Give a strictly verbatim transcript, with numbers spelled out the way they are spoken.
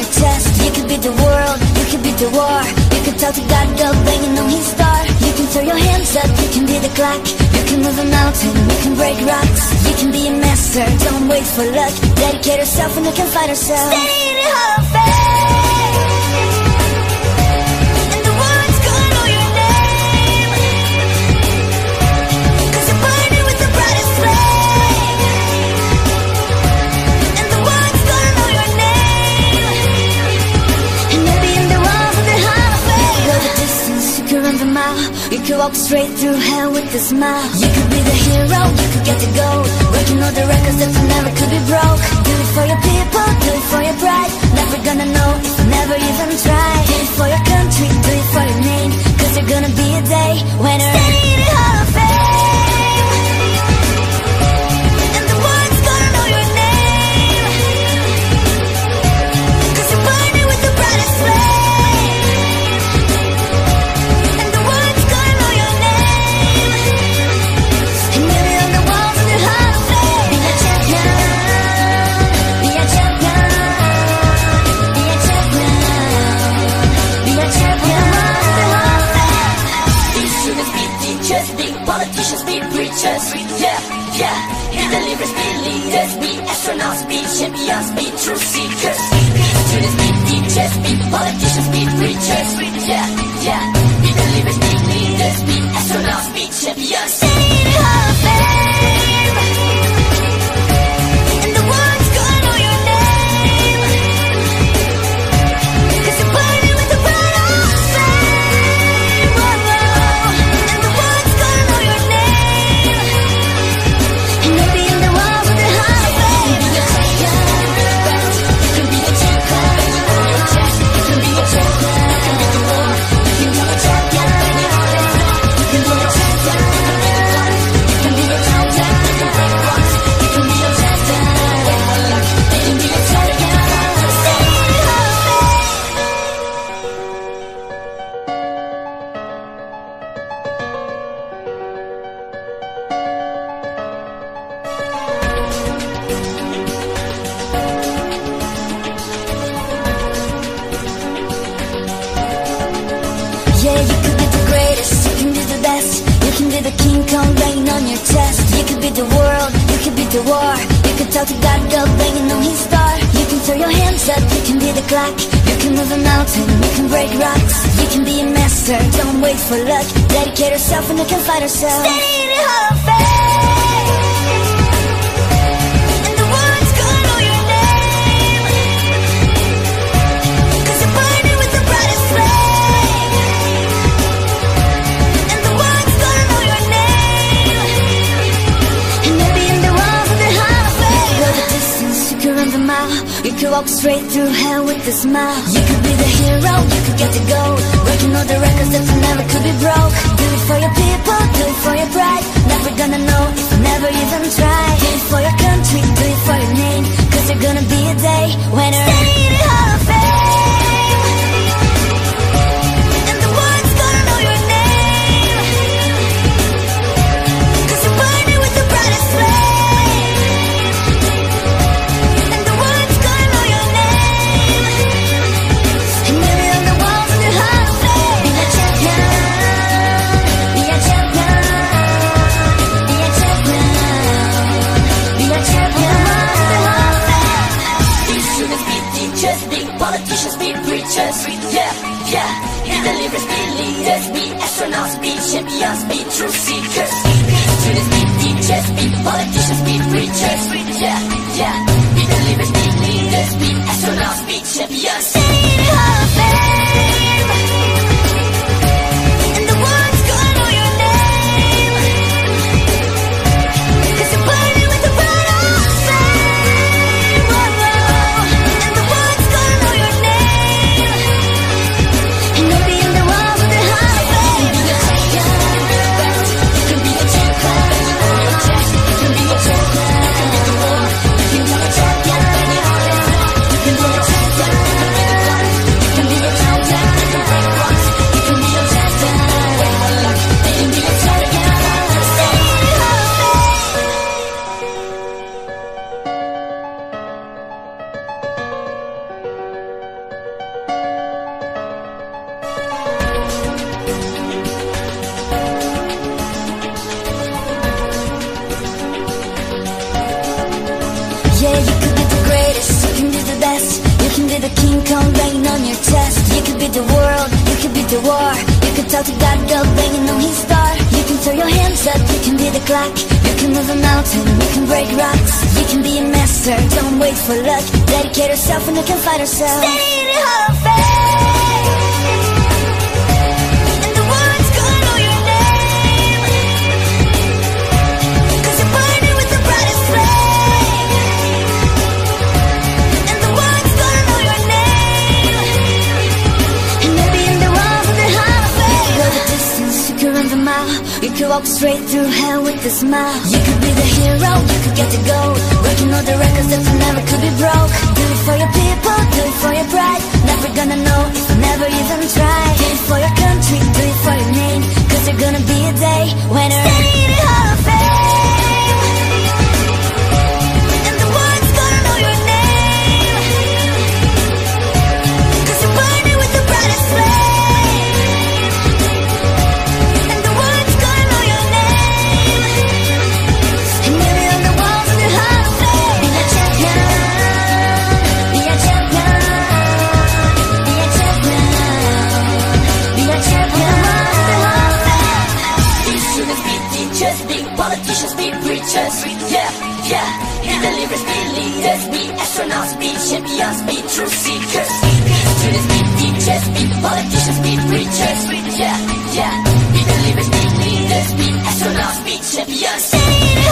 your chest. You could beat the world, you could beat the war. You could talk to God, go banging on his star. You can throw your hands up, you can be the clock. You can move a mountain, you can break rocks. You can be a master, don't wait for luck. Dedicate yourself and you can find yourself. Stay in the Hall of Fame, and the world's gonna know your name, 'cause you're burning with the brightest flame, and the world's gonna know your name, and you'll be in the walls of the Hall of Fame. You can go the distance, you can run the mile. You can walk straight through hell with a smile. You could be the hero, you could get the gold. Breaking all the records that never could be broke. Do it for your people, do it for your pride. Never gonna know if you never even try. Do it for your country, do it for your name, 'cause there's gonna be a day when you're in the Hall of Fame, and the world's gonna know your name, 'cause you're burning with the brightest flame, and the world's gonna know your name, and you'll be on the walls of the Hall of Fame. Be a champion, be a champion, be a champion, be a champion of the Hall of Fame. Be students, be teachers, be politicians, be preachers. Yeah, yeah. Be the leaders, be leaders, be astronauts, be champions, be truth seekers. Be students, be teachers, be politicians, be preachers. Yeah, yeah. Be the leaders, be leaders, be astronauts, be champions. Stay in the Hall of Fame, and the world's gonna know your name, 'cause you're burning with the brightest flame. Whoa, whoa. And the world's gonna know your name, and you'll be in the walls of the Hall of Fame. Be a champion, you can be a champion, you can be a champion, you can beat the world, you can be a champion, you can be a champion, you can be a champion, you can break rocks, you can be a champion, you can be a champion. Stay in the Hall of Fame. Yeah, you could be the greatest, you can be the best. You can be the King Kong banging on your chest. You could be the world, you could be the war. You could talk to God, go banging on his star. You can throw your hands up, you can be the clock. You can move a mountain, you can break rocks. You can be a master, don't wait for luck. Dedicate yourself and you can find yourself. Stay in the Hall of Fame, and the world's gonna know your name, 'cause you're burning with the brightest flame, and the world's gonna know your name, and you'll be in the walls of the Hall of Fame. You can go the distance, you can run the mile. You can walk straight through hell with a smile. You could be the hero, you could get the gold. Breaking all the records that never could be broke. Do it for your people, do it for your pride. Never gonna know if you never even try. Do it for your country, do it for your name, 'cause there's gonna be a day when you're in the Hall of Fame, and the world's gonna know your name, 'cause you're burning with the brightest flame, and the world's gonna know your name, and you'll be on the walls of the Hall of Fame. Be a champion, be a champion, be a champion, be a champion of the Hall of Fame. Be students, be teachers, be politicians, be preachers. Yeah, yeah. Be the leaders, be leaders, be astronauts, be champions, be truth seekers. Be students, be teachers, be politicians, be preachers. Yeah, yeah. Be the leaders, be leaders, be astronauts, be champions. Stay in the Hall of Fame, and the world's gonna know your name, 'cause you're burning with the brightest flame. Whoa, whoa. And the world's gonna know your name, and you'll be in the walls of the Hall of Fame. Be a champion, you can be a champion, you can be a champion, you can beat the world, you can be a champion, you can be a champion, you can be the the King Kong banging on your chest. You could be the world, you could be the war. You could talk to God, girl banging on his star. You can throw your hands up, you can be the clock. You can move a mountain, you can break rocks. You can be a master, don't wait for luck. Dedicate yourself and you can fight yourself. Stay in the Hall of Fame, and the world's gonna know your name, 'cause you're burning with the brightest flame, and the world's gonna know your name. And you'll be in the walls of the Hall of Fame. You could go the distance, you could run the mile. You could walk straight through hell with a smile. You could be the hero, you could get the gold. Breaking all the records that never could be broke. Do it for your people, do it for your pride. Never gonna know if you never even try. Do it for your country, do it for your name, 'cause there's gonna be a day when you're in the Hall of Fame, and the world's gonna know your name, 'cause you're burning with the brightest flame, and the world's gonna know your name. And maybe on the walls of the Hall of Fame, be a champion, be a champion, be a champion, be a champion on the walls of the Hall of Fame. Be students, be teachers, be politicians, be preachers. Yeah, yeah. Be deliverers, be leaders, be astronauts, be champions, be truth seekers. Be students, be teachers, be politicians, be preachers. Yeah, yeah. Be deliverers, be leaders, be astronauts, be champions. Stay in